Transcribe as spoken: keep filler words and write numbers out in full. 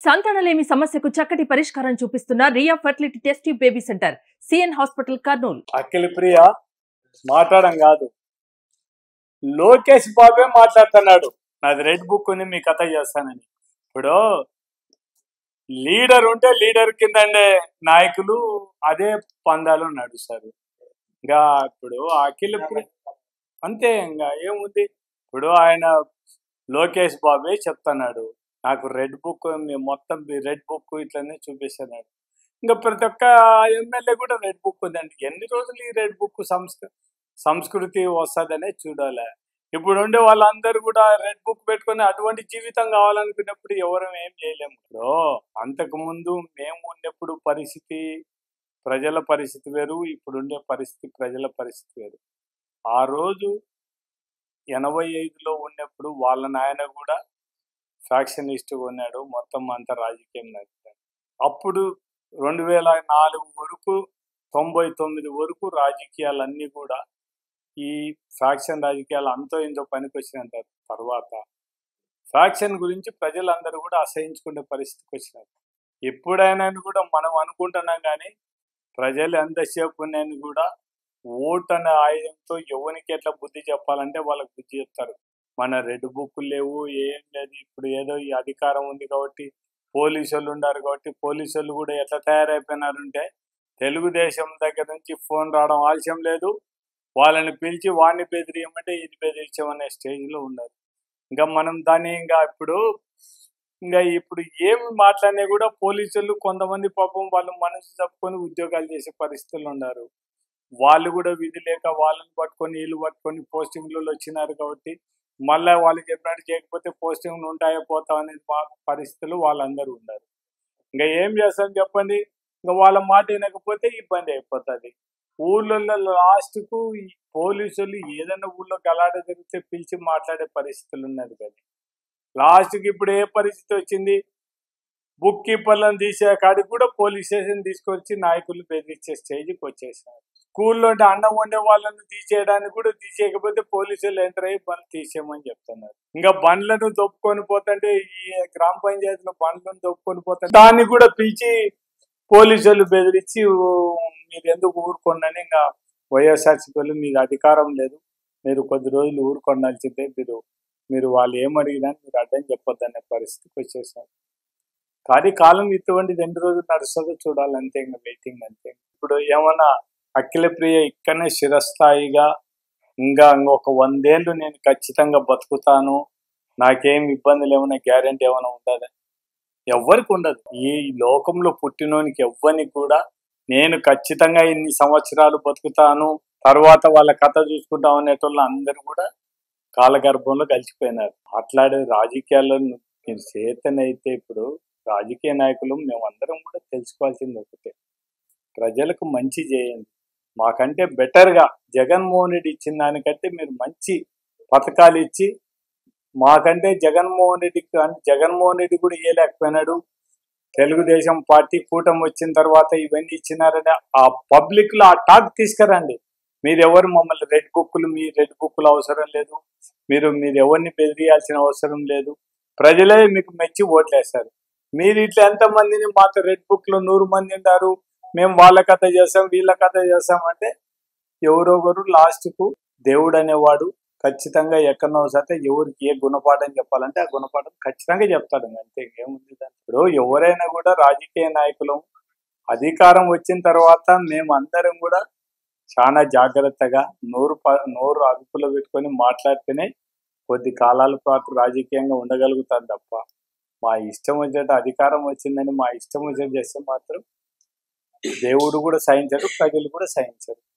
సంతానలేమి సమస్యకు చక్కటి పరిష్కారం చూపిస్తున్న Riya fertility test baby centre CN hospital Kurnool. Akhila Priya మాట్లాడడం కాదు, లోకేష్ బాబే మాట్లాడుతున్నాడు. నాది రెడ్ బుక్ ఉంది, మీ కథ చేస్తానని. ఇప్పుడు లీడర్ ఉంటే లీడర్ కిందండే నాయకులు అదే పందాలు నడుస్తారు. ఇంకా ఇప్పుడు అఖిల ప్రియ అంతే, ఇంకా ఏముంది. ఇప్పుడు ఆయన లోకేష్ బాబే చెప్తున్నాడు, నాకు రెడ్ బుక్ మొత్తం రెడ్ బుక్ ఇట్లనే చూపిస్తున్నాడు. ఇంకా ప్రతి ఒక్క ఎమ్మెల్యే కూడా రెడ్ బుక్ ఉందండి. ఎన్ని రోజులు ఈ రెడ్ బుక్ సంస్కృ సంస్కృతి వస్తుందనే చూడాలి. ఇప్పుడు ఉండే వాళ్ళందరూ కూడా రెడ్ బుక్ పెట్టుకొని అటువంటి జీవితం కావాలనుకున్నప్పుడు ఎవరు ఏం చేయలేము. ఇప్పుడు అంతకుముందు మేము ఉన్నప్పుడు పరిస్థితి, ప్రజల పరిస్థితి వేరు, ఇప్పుడు ఉండే పరిస్థితి ప్రజల పరిస్థితి వేరు. ఆ రోజు ఎనభై ఐదులో ఉన్నప్పుడు వాళ్ళ నాయన కూడా ఫ్యాక్షనిస్ట్గా ఉన్నాడు, మొత్తం అంతా రాజకీయం నడిపాడు. అప్పుడు రెండు వేల నాలుగు వరకు తొంభై తొమ్మిది వరకు రాజకీయాలన్నీ కూడా ఈ ఫ్యాక్షన్ రాజకీయాలు అంతో ఇంతో పనికి వచ్చిన తర్వాత ఫ్యాక్షన్ గురించి ప్రజలందరూ కూడా అసహించుకునే పరిస్థితికి వచ్చినారు. ఎప్పుడైనా కూడా మనం అనుకుంటున్నాం, కానీ ప్రజలు ఎంతసేపు ఉన్నాయని కూడా ఓటు అనే ఆయుధంతో ఎవరికి ఎట్లా బుద్ధి చెప్పాలంటే వాళ్ళకి బుద్ధి చెప్తారు. మన రెడ్ బుక్లు లేవు, ఏం లేదు. ఇప్పుడు ఏదో ఈ అధికారం ఉంది కాబట్టి పోలీసు వాళ్ళు ఉన్నారు కాబట్టి పోలీసు వాళ్ళు కూడా ఎట్లా తయారైపోయినారంటే తెలుగుదేశం దగ్గర నుంచి ఫోన్ రావడం ఆలస్యం లేదు, వాళ్ళని పిలిచి వాడిని బెదిరియమంటే ఇది బెదిరించామనే స్టేజ్లో ఉన్నారు. ఇంకా మనం దాన్ని ఇంకా ఇప్పుడు ఇంకా ఇప్పుడు ఏమి మాట్లాడినా కూడా పోలీసులు కొంతమంది పాపం వాళ్ళు మనసు తప్పుకొని ఉద్యోగాలు చేసే పరిస్థితులు ఉన్నారు. వాళ్ళు కూడా విధి లేక వాళ్ళని పట్టుకొని వీళ్ళు పట్టుకొని పోస్టింగ్లలో వచ్చినారు కాబట్టి మళ్ళీ వాళ్ళు చెప్పినట్టు చేయకపోతే పోస్టింగ్లు ఉంటాయో పోతాం అనే పరిస్థితులు వాళ్ళందరూ ఉన్నారు. ఇంకా ఏం చేస్తాం చెప్పండి. ఇంకా వాళ్ళ మాట వినకపోతే ఇబ్బంది అయిపోతుంది. ఊళ్ళల్లో లాస్ట్కు ఈ పోలీసులు ఏదైనా ఊళ్ళో గలాట జరిగితే పిలిచి మాట్లాడే పరిస్థితులు ఉన్నది. కానీ లాస్ట్కి ఇప్పుడు ఏ పరిస్థితి వచ్చింది, బుక్ కీపర్లను తీసే కాడికి కూడా పోలీస్ స్టేషన్ తీసుకొచ్చి నాయకులు బెదిరించే స్టేజ్కి వచ్చేసారు. స్కూల్లో అన్నం వండే వాళ్ళను తీసేయడానికి కూడా తీసేయకపోతే పోలీసులు ఎంటర్ అయ్యి బండ్లు తీసేయమని చెప్తున్నారు. ఇంకా బండ్లను దొప్పుకొని పోతుంటే ఈ గ్రామ పంచాయతీలో బండ్లను దొప్పుకొని పోతుంటే దాన్ని కూడా పిలిచి పోలీసులు బెదిరించి మీరు ఎందుకు ఊరుకోండి, ఇంకా వైఎస్ఆర్సీపీలు మీకు అధికారం లేదు, మీరు కొద్ది రోజులు ఊరుకొండాల్సిందే, మీరు మీరు వాళ్ళు ఏమడిగినా మీరు అర్థం చెప్పొద్దనే పరిస్థితికి వచ్చేసారు. కానీ కాలం ఇటువంటిది ఎన్ని రోజులు నడుస్తుందో చూడాలంతే, ఇంకా వెయిటింగ్ అంతే. ఇప్పుడు ఏమన్నా అఖిల ప్రియ ఇక్కడనే చిరస్థాయిగా ఇంకా ఇంకొక వందేళ్ళు నేను ఖచ్చితంగా బతుకుతాను, నాకేం ఇబ్బందులు ఏమైనా గ్యారెంటీ ఏమైనా ఉంటుందా? ఎవ్వరికి ఉండదు. ఈ లోకంలో పుట్టినోనికి ఎవ్వరికి కూడా నేను ఖచ్చితంగా ఇన్ని సంవత్సరాలు బతుకుతాను, తర్వాత వాళ్ళ కథ చూసుకుంటాం అనేటోళ్ళు అందరూ కూడా కాలగర్భంలో కలిసిపోయినారు. అట్లాడే రాజకీయాల్లో మీరు చేతనైతే ఇప్పుడు రాజకీయ నాయకులు మేమందరం కూడా తెలుసుకోవాల్సింది ఒకటే, ప్రజలకు మంచి చేయండి. మాకంటే బెటర్గా జగన్మోహన్ రెడ్డి ఇచ్చిన దానికంటే మీరు మంచి పథకాలు ఇచ్చి, మాకంటే జగన్మోహన్ రెడ్డికి జగన్మోహన్ రెడ్డి కూడా ఇవ్వలేకపోయినాడు. తెలుగుదేశం పార్టీ కూటమి వచ్చిన తర్వాత ఇవన్నీ ఇచ్చినారని ఆ పబ్లిక్లో ఆ టాక్ తీసుకురండి. మీరు ఎవరు మమ్మల్ని రెడ్ బుక్కులు, మీ రెడ్ బుక్కులు అవసరం లేదు, మీరు మీరు ఎవరిని బెదిరియాల్సిన అవసరం లేదు, ప్రజలే మీకు మెచ్చి ఓట్లేస్తారు. మీరు ఇట్లా ఎంతమందిని మాతో రెడ్ బుక్లో నూరు మంది ఉంటారు, మేము వాళ్ళ కథ చేస్తాం వీళ్ళ కథ చేస్తాం అంటే ఎవరొకరు లాస్ట్కు దేవుడు అనేవాడు ఖచ్చితంగా ఎక్కడో సరే ఎవరికి ఏ గుణపాఠం చెప్పాలంటే ఆ గుణపాఠం ఖచ్చితంగా చెప్తాడు. అంతే, ఏముంది దాని. ఇప్పుడు ఎవరైనా కూడా రాజకీయ నాయకులు అధికారం వచ్చిన తర్వాత మేము అందరం కూడా చాలా జాగ్రత్తగా నోరు నోరు అదుపులో పెట్టుకొని మాట్లాడితేనే కొద్ది కాలాల పాటు రాజకీయంగా ఉండగలుగుతాం తప్ప మా ఇష్టం వచ్చేట అధికారం వచ్చిందని మా ఇష్టం వచ్చేది చేస్తే మాత్రం దేవుడు కూడా సహించడు, ప్రజలు కూడా సహించరు.